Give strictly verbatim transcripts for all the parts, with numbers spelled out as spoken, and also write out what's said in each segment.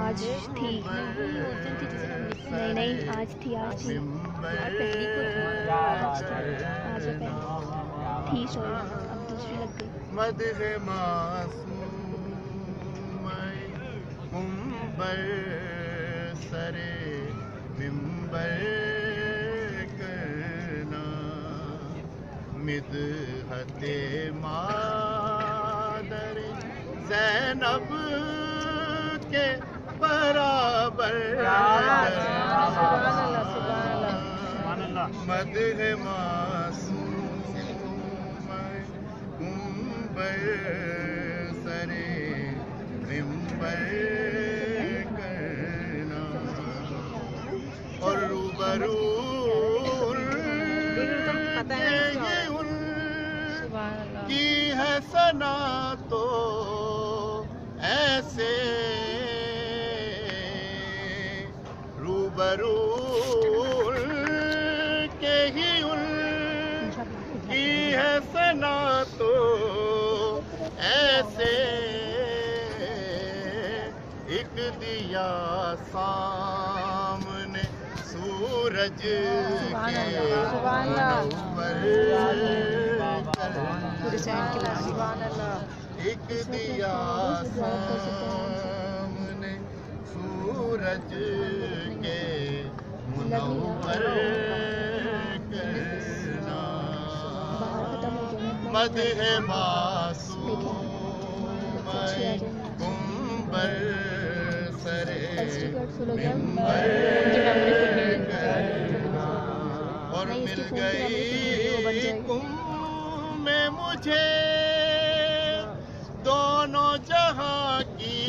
آج تھی نہیں نہیں آج تھی آج تھی آج تھی تھی سوری اب دوسری لگ گئی. مدح معصوم منبر سرے منبر کرنا مدحت مادر زینب کے برابر مدح معصوم منبر سرے منبر کرنا اور روبرو کی ہے ثنا تو ایسے روبرو کے ہی ان کی ہے ثنا تو ایسے ایک دیا سامنے سورج کے ایک دیا سامنے سورج کے منور کرنا مدح معصوم منبر سرے منبر کرنا اور مل گئی کم میں مجھے دونوں جہاں کی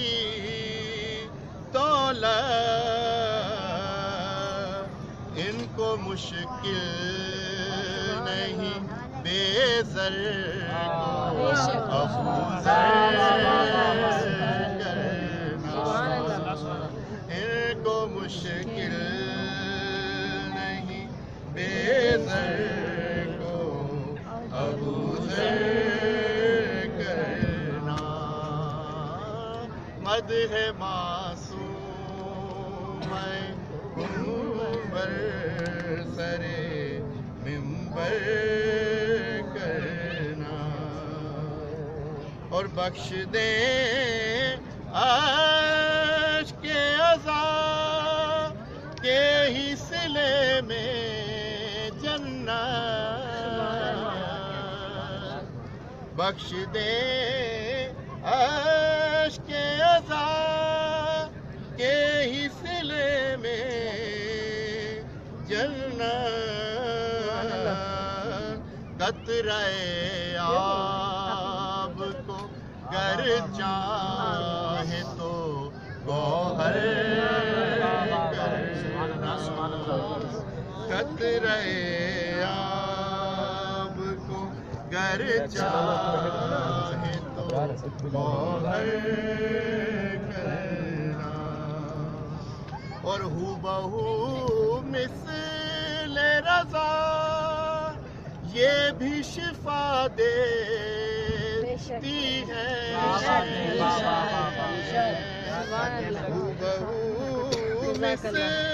دولت ان کو مشکل نہیں بے زر کو افضل کرنا ان کو مشکل نہیں بے زر کو افضل کرنا مدح معصوم منبر سرے منبر کرنا اور بخش دے عشق کے عذاب کے ہی صلے میں جنت بخش دے عشق کے عذاب کے ہی صلے میں جنت قطرہ آب کو گر چاہے تو گوہر کرنا قطرہ آب کو گر چاہے تو گوہر کرنا اور ہو بہو مثل رضا یہ بھی شفا دیتی ہے ہو بہو مثل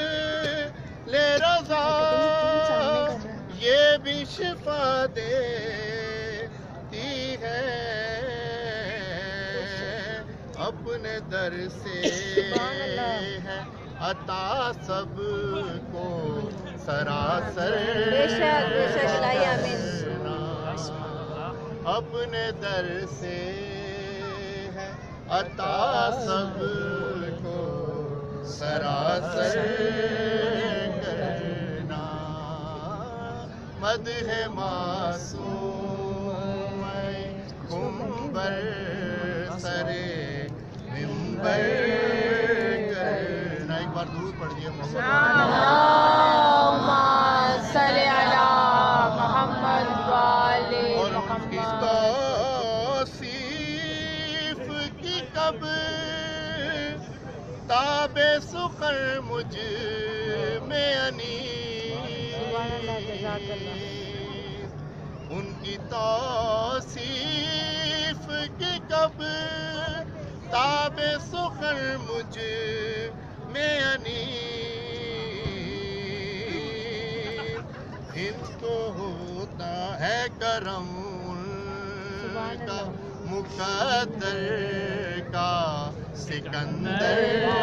رضا یہ بھی شفا دیتی ہے اپنے در سے ہے عطا سب کو سراسر اپنے در سے ہے عطا سب کو سراسر کرنا مدح معصوم منبر سرے منبر کرنا ایک بار درود پڑھ دیے اللہم صلی علی محمد والے اور ان کی توصیف کی کب تاب سخن مجھ میں انیس ان کی توصیف کی کب تاب سخن مجھ میں انیس ان کو ہوتا ہے کرم کا مقدر کا سکندر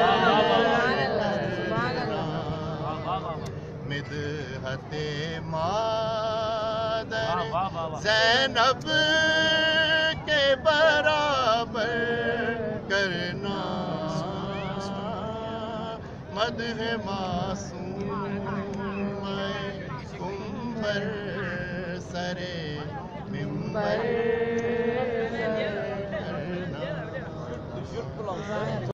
مدحت مادر زینب کے برابر کرنا مدح معصوم کمبر سرے ممبر